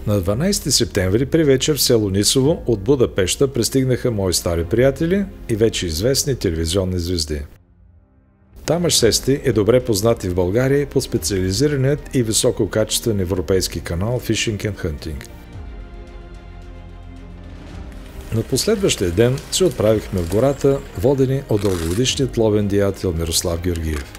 На 12 септември при вечер в село Нисово от Будапеща пристигнаха мои стари приятели и вече известни телевизионни звезди. Тамаш Сести е добре познат и в България по специализираният и висококачествен европейски канал Fishing and Hunting. На последващия ден се отправихме в гората, водени от дългогодишният ловен деятел Мирослав Георгиев.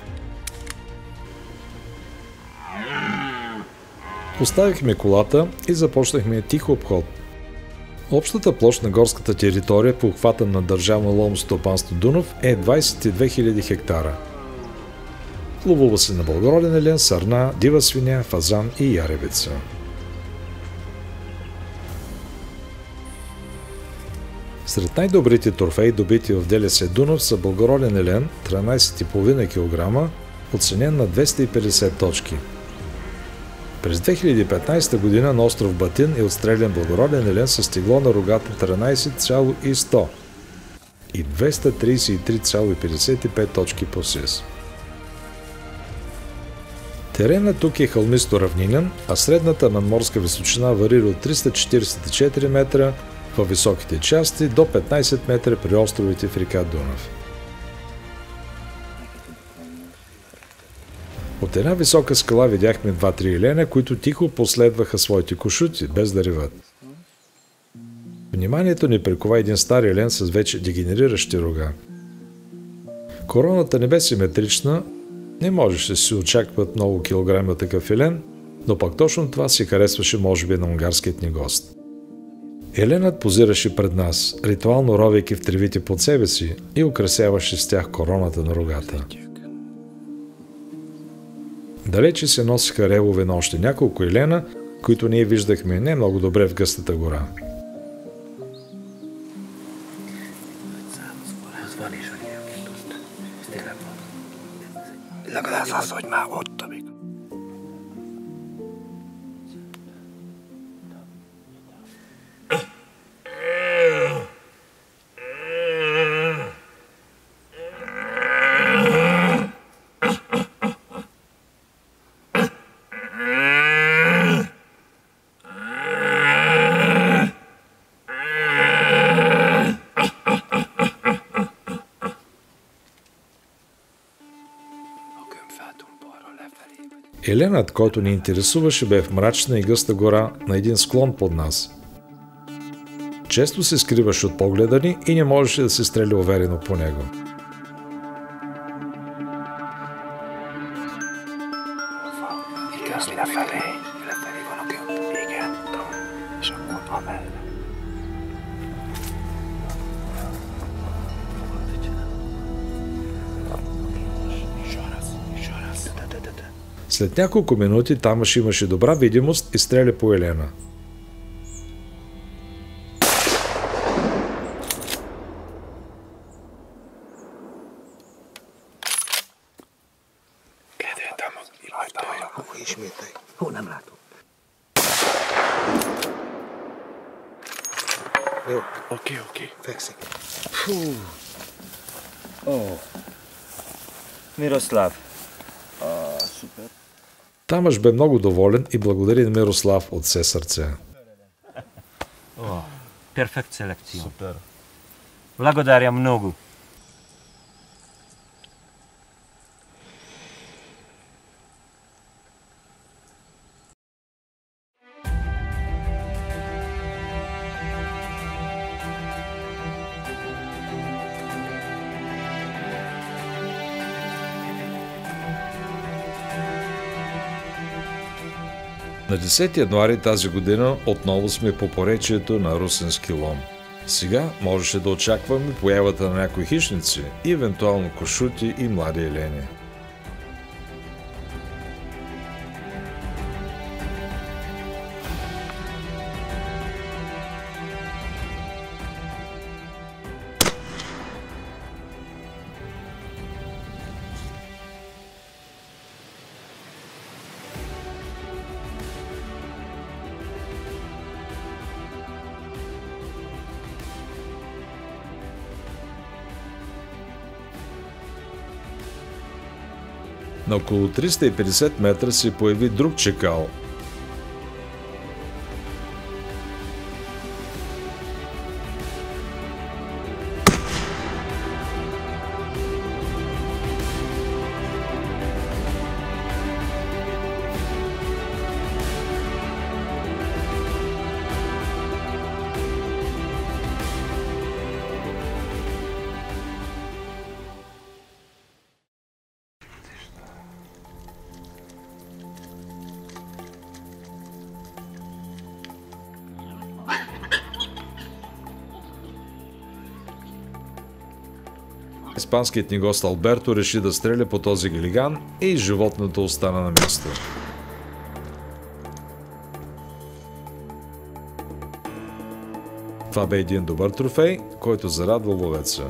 Оставихме колата и започнахме тихо обход. Общата площ на горската територия по обхвата на Държавно ловно стопанство Дунав е 22 000 хектара. Ловува се на благороден елен, сърна, дива свиня, фазан и яребица. Сред най-добрите трофеи, добити в ДЛС Дунав, са благороден елен 13,5 кг, оценен на 250 точки. През 2015 година на остров Батин е отстрелян благороден елен с тегло на рогата 13,100 и 233,55 точки по СИС. Теренът тук е хълмисто-равнинен, а средната надморска височина варира от 344 метра във високите части до 15 метра при островите в река Дунав. От една висока скала видяхме 2-3 еленя, които тихо последваха своите кошути, без да реват. Вниманието ни прикова един стар елен с вече дегенериращи рога. Короната не бе симетрична, не можеше да се очакват много килограми от такъв елен, но пък точно това си харесваше може би на унгарският ни гост. Еленът позираше пред нас, ритуално ровейки в тревите под себе си и украсяваше с тях короната на рогата. Далече се носиха ревове на още няколко елена, които ние виждахме не много добре в гъстата гора. Еленът, който ни интересуваше, бе в мрачна и гъста гора на един склон под нас. Често се скриваше от погледа ни и не можеше да се стреля уверено по него. След няколко минути Тамаш имаше добра видимост и стреля по елена. Мирослав. Супер. Тамаш бе много доволен и благодари на Мирослав от все сърце. Перфект селекция. Супер. Благодаря много. На 10 януари тази година отново сме по поречието на Русенски лом. Сега можеше да очакваме появата на някои хищници и евентуално кошути и млади елени. На около 350 метра се появи друг чакал. Испанският ни гост Алберто реши да стреля по този гелиган и животното остана на място. Това бе един добър трофей, който зарадва ловеца.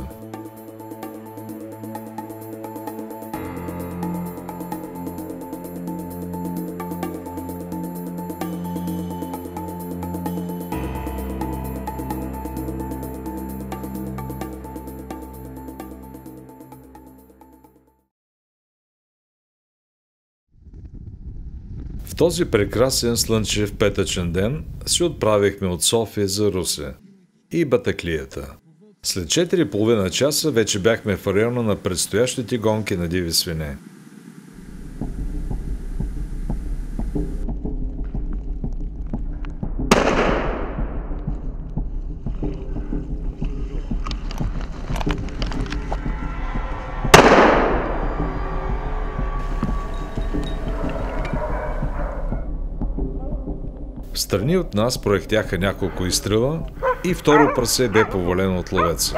В този прекрасен слънчев петъчен ден се отправихме от София за Русе и Батаклията. След 4,5 часа вече бяхме в района на предстоящите гонки на диви свине. Встрани от нас проехтяха няколко изстрела и второ прасе бе повалено от ловеца.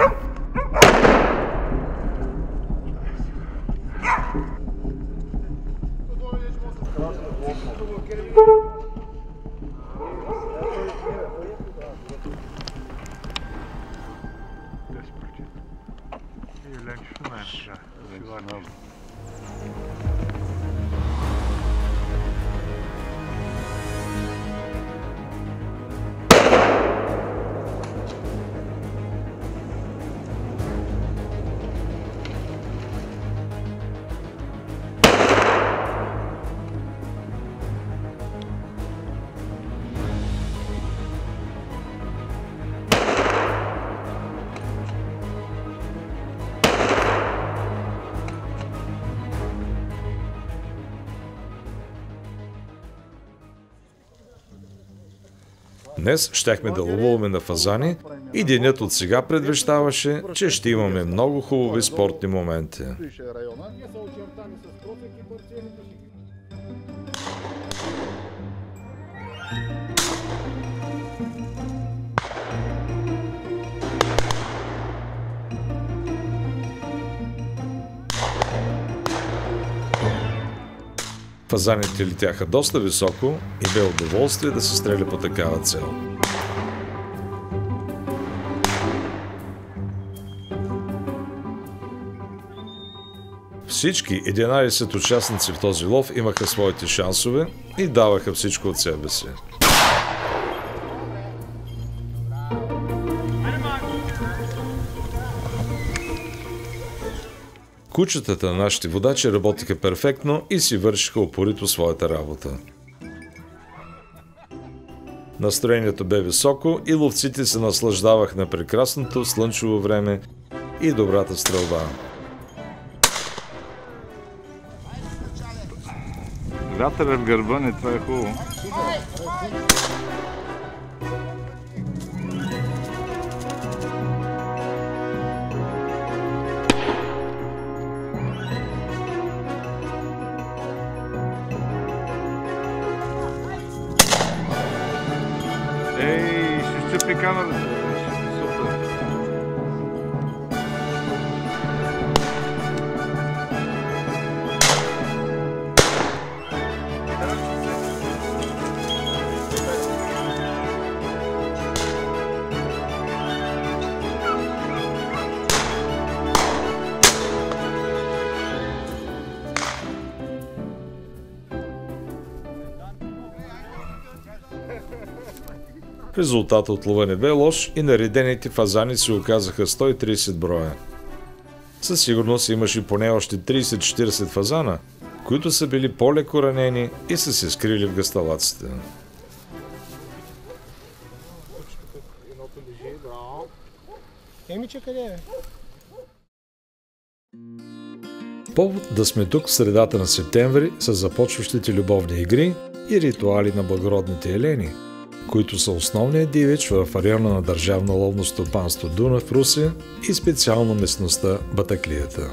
Днес щяхме да ловуваме на фазани и денят от сега предвещаваше, че ще имаме много хубави спортни моменти. Фазаните летяха доста високо и бе удоволствие да се стреля по такава цел. Всички 11 участници в този лов имаха своите шансове и даваха всичко от себе си. Кучетата на нашите водачи работиха перфектно и си вършиха упорито своята работа. Настроението бе високо и ловците се наслаждаваха на прекрасното слънчево време и добрата стрелба. Вятър е в гърба ни, това е хубаво. Ей, ще сцепи камерата. Супер. Резултатът от лова не бе лош и наредените фазани се оказаха 130 броя. Със сигурност имаше поне още 30-40 фазана, които са били по-леко ранени и са се скрили в гъсталаците. Повод да сме тук в средата на септември са започващите любовни игри и ритуали на благородните елени, които са основният дивеч в района на Държавно ловно стопанство Дунав в Русе и специално местността Батаклията.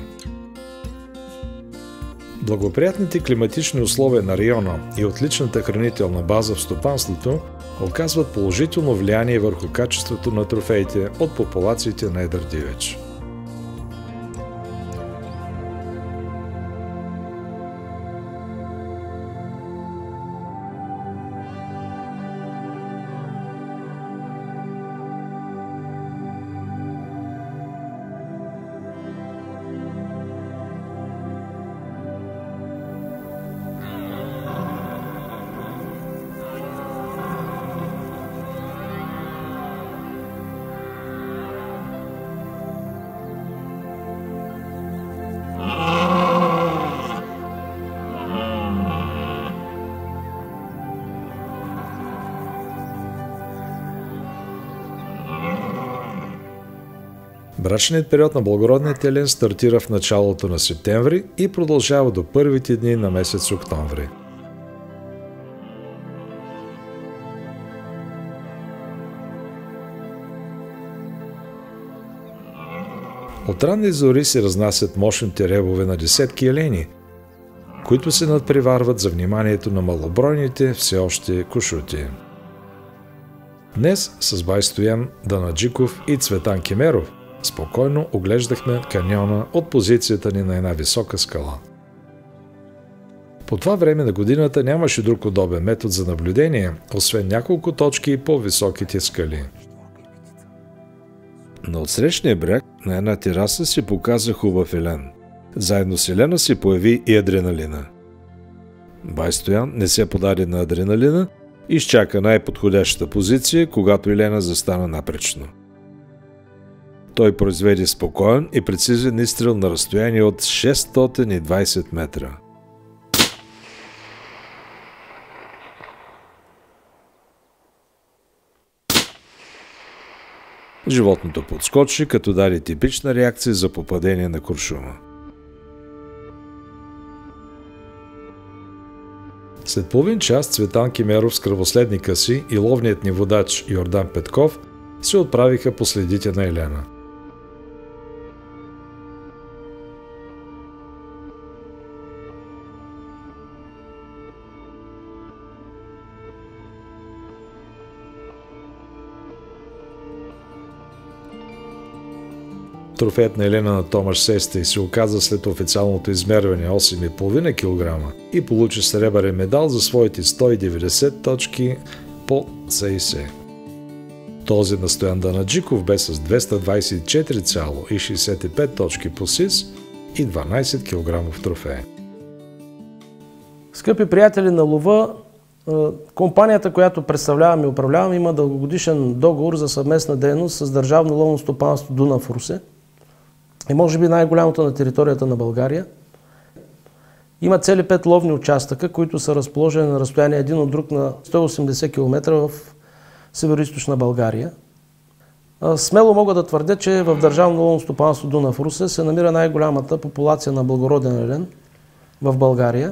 Благоприятните климатични условия на района и отличната хранителна база в стопанството оказват положително влияние върху качеството на трофеите от популациите на едър дивеч. Брачният период на благородният елен стартира в началото на септември и продължава до първите дни на месец октомври. От ранни зори се разнасят мощните ревове на десетки елени, които се надпреварват за вниманието на малобройните все още кошути. Днес с бай Стоян Данаджиков и Цветан Кемеров спокойно оглеждахме каньона от позицията ни на една висока скала. По това време на годината нямаше друг удобен метод за наблюдение, освен няколко точки по високите скали. На отсрещния бряг на една тераса се показа хубав елен. Заедно с елена се появи и адреналина. Бай Стоян не се подаде на адреналина и изчака най-подходящата позиция, когато елена застана напречно. Той произведе спокоен и прецизен изстрел на разстояние от 620 метра. Животното подскочи, като даде типична реакция за попадение на куршума. След половин час Цветан Кемеров с кръвоследника си и ловният ни водач Йордан Петков се отправиха по следите на елена. Трофеят на елена на Томаш Сестей се оказа след официалното измерване 8,5 кг и получи сребърен медал за своите 190 точки по СИС. Този на Стоян Данаджиков бе с 224,65 точки по СИС и 12 кг трофей. Скъпи приятели на лова, компанията, която представлявам и управлявам, има дългогодишен договор за съвместна дейност с Държавно ловно стопанство Дунав, Русе. И може би най-голямото на територията на България. Има цели 5 ловни участъка, които са разположени на разстояние един от друг на 180 км в североизточна България. Смело мога да твърдя, че в Държавно ловно стопанство Дунав, Русе се намира най-голямата популация на благороден елен в България.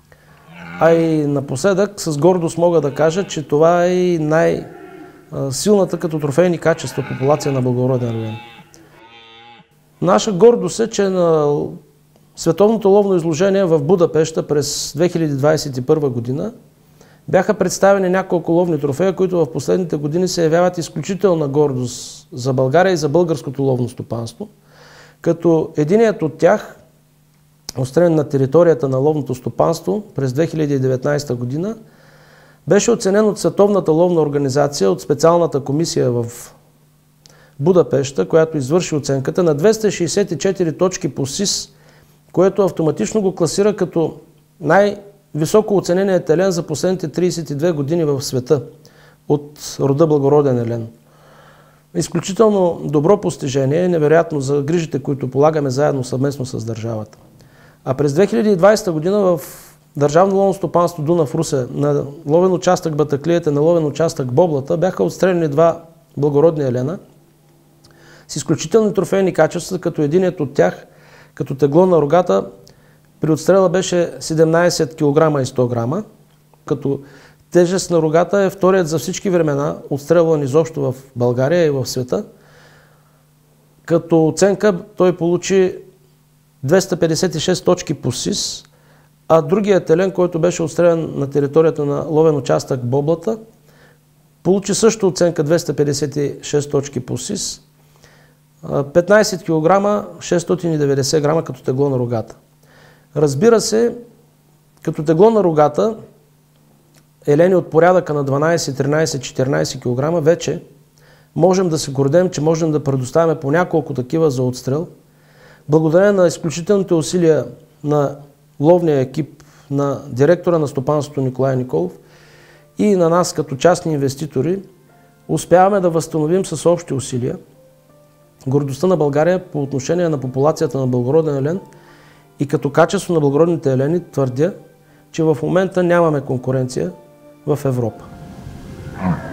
А и напоследък с гордост мога да кажа, че това е и най-силната като трофейни качества популация на благороден елен. Наша гордост е, че на Световното ловно изложение в Будапеща през 2021 година бяха представени няколко ловни трофея, които в последните години се явяват изключителна гордост за България и за българското ловно стопанство, като единият от тях, отстрелян на територията на ловното стопанство през 2019 година, беше оценен от Световната ловна организация, от специалната комисия в Будапеща, която извърши оценката на 264 точки по СИС, което автоматично го класира като най-високо оцененият елен за последните 32 години в света от рода благороден елен. Изключително добро постижение, невероятно за грижите, които полагаме заедно съвместно с държавата. А през 2020 година в Държавно ловно стопанство Дунав, Русе, на ловен участък Батаклията, на ловен участък Боблата бяха отстреляни 2 благородни елена с изключителни трофейни качества, като единият от тях, като тегло на рогата, при отстрела беше 17 кг и 100 грама, като тежест на рогата е вторият за всички времена, отстрелван изобщо в България и в света. Като оценка той получи 256 точки по СИС, а другият елен, който беше отстрелян на територията на ловен участък Боблата, получи също оценка 256 точки по СИС, 15 кг, 690 грама като тегло на рогата. Разбира се, като тегло на рогата, елени от порядъка на 12, 13, 14 кг, вече можем да се гордеем, че можем да предоставяме по няколко такива за отстрел. Благодарение на изключителните усилия на ловния екип, на директора на стопанството Николай Николов и на нас като частни инвеститори, успяваме да възстановим с общи усилия гордостта на България по отношение на популацията на благороден елен и като качество на благородните елени твърдя, че в момента нямаме конкуренция в Европа.